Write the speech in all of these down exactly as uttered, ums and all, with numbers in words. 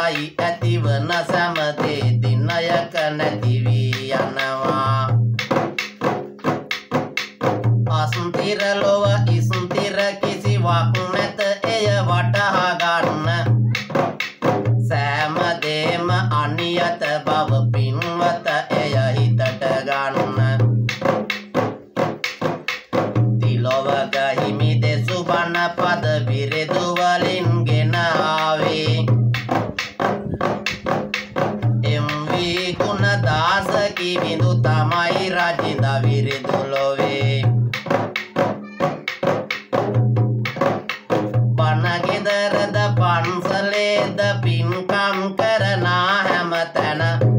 පහයි ඇතිවන සැමදේ දිනයක නැති වී යනවා. අස්තිර ලොව ඉස්තිර කිසිවක් නැත එය වටහා ගන්න. සෑම දේම අනියත බව පින්වත එය හිතට ගන්න. තිලොව ගහිමි දෙසු බණ පද විරිදු වලින් ගෙන ආවේ. එම් වී ගුණදාස කිවිඳු තමයි රජිඳ විරිදු ලොවේ. බණ ගෙදරද පන්සලේද පින්කම් කරනා හැමතැන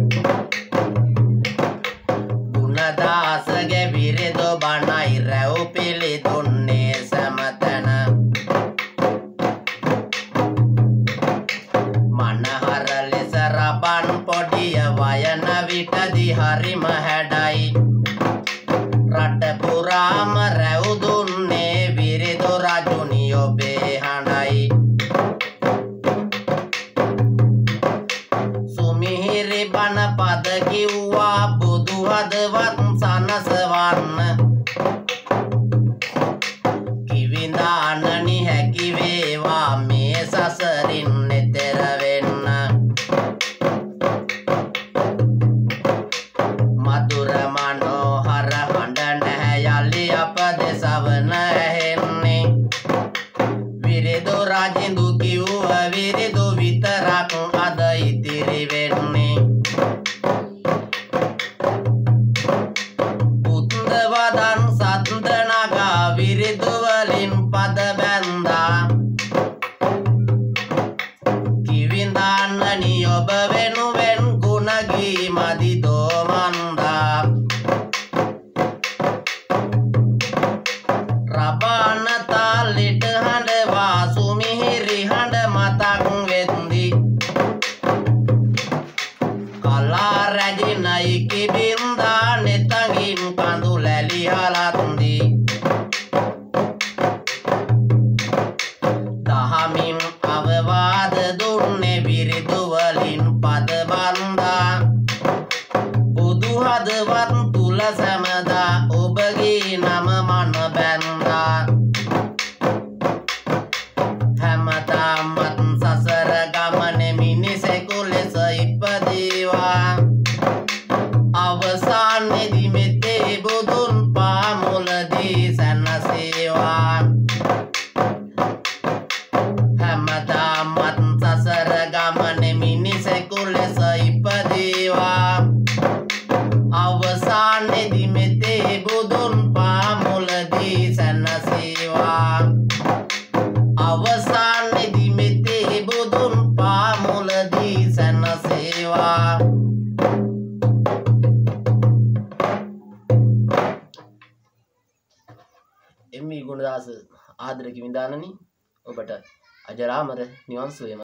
ගුණදාසගේ විරිදු බණයි රැව් පිළිදුන්නේ සැමතැන. මනහර ලෙස රබන් පොඩිය වයන විටදි හරිම හැඩයි. රට පුරාම රැව් දුන්නේ විරිදු රජුනි ඔබේ හඬයි. සුමිහිරි බණ පද කිව්වා බුදු හදවත් සනසවන්න. කිවිඳානනි හැකි වේවා මේ සසරින් එතෙර වෙන්න. මధుර මනෝහර හඬ නැහැ යලි අප දෙසවන ඇහෙන්නේ. විරිදු රජිඳු කිව්ව විරිදු විතරක් අද ඉතිරි වෙන්නේ. පුත්ද වදන් සත්ද නගා විරිදු වලින් පද බැන්දා. කිවිඳාන්නනි ඔබ වෙනුවෙන් ගුණ ගී මදි දෝමන්දා. රබාන තාලෙට හඬවා සුමිහිරි හඬ මතක් වෙද්දි. කලා රැජිනයි කිබින්දා නෙතගින් කඳු ලැලි හලත්දි. දහමින් අවවාද දුන්නේ විරිදු වලින් පද බන්දා. බුදු හදවත් තුල සැමදා ඔබගේ නම මන බැන්දා. හැමදාමත් සසර ගමනේ මිනිසෙකු ලෙස ඉපදීවා. අවසානයේදි මෙතේ බුදුන් පාමුලදී සැනසේවා. හැමදාමත් සසර ගමනේ මිනිසෙකු ලෙස ඉපදීවා. අවසානයේදි මෙතේ බුදුන් පාමුලදී සැනසේවා. අවසානයේදි මෙතේ බුදුන් පාමුලදී සැනසේවා. එම්.වී. ගුණදාස ආදර කිවිඳානනි ඔබට අජරාමර නිවන් සුවය.